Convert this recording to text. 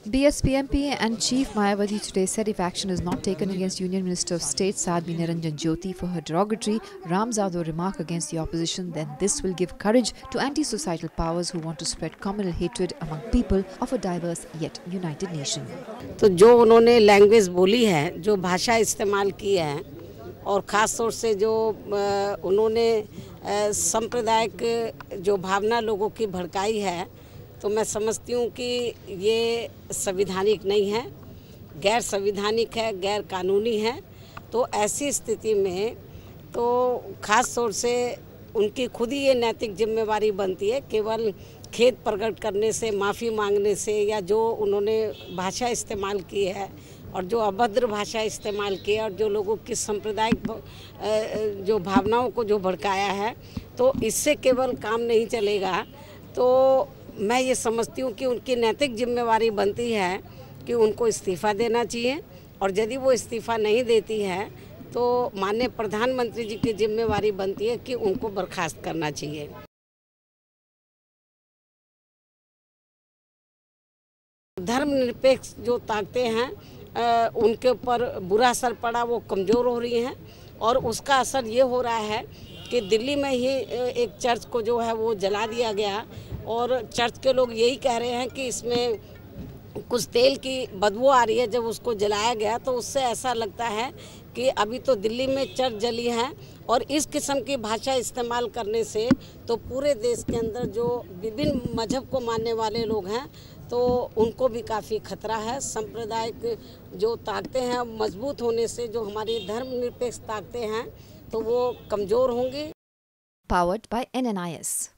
BSP MP and Chief Mayawati today said if action is not taken against Union Minister of State Sadhvi Niranjan Jyoti for her derogatory Ram Jadhav remark against the opposition, then this will give courage to anti-societal powers who want to spread communal hatred among people of a diverse yet united nation. तो जो उन्होंने language बोली है, जो भाषा इस्तेमाल की है और ख़ास तौर से जो उन्होंने सांप्रदायिक जो भावना लोगों की भड़काई है, तो मैं समझती हूँ कि ये संवैधानिक नहीं है, गैर संवैधानिक है, गैर कानूनी है। तो ऐसी स्थिति में तो ख़ास तौर से उनकी खुद ही ये नैतिक जिम्मेवारी बनती है। केवल खेद प्रकट करने से, माफ़ी मांगने से या जो उन्होंने भाषा इस्तेमाल की है और जो अभद्र भाषा इस्तेमाल की है और जो लोगों की सांप्रदायिक जो भावनाओं को जो भड़काया है, तो इससे केवल काम नहीं चलेगा। तो मैं ये समझती हूँ कि उनकी नैतिक जिम्मेवारी बनती है कि उनको इस्तीफ़ा देना चाहिए और यदि वो इस्तीफ़ा नहीं देती है तो माननीय प्रधानमंत्री जी की जिम्मेवारी बनती है कि उनको बर्खास्त करना चाहिए। धर्मनिरपेक्ष जो ताकतें हैं उनके ऊपर बुरा असर पड़ा, वो कमज़ोर हो रही हैं और उसका असर ये हो रहा है कि दिल्ली में ही एक चर्च को जो है वो जला दिया गया और चर्च के लोग यही कह रहे हैं कि इसमें कुछ तेल की बदबू आ रही है। जब उसको जलाया गया तो उससे ऐसा लगता है कि अभी तो दिल्ली में चर्च जली है और इस किस्म की भाषा इस्तेमाल करने से तो पूरे देश के अंदर जो विभिन्न मजहब को मानने वाले लोग हैं तो उनको भी काफ़ी खतरा है। सांप्रदायिक जो ताकतें हैं मजबूत होने से जो हमारी धर्मनिरपेक्ष ताकतें हैं तो वो कमज़ोर होंगी। Powered by NNIS.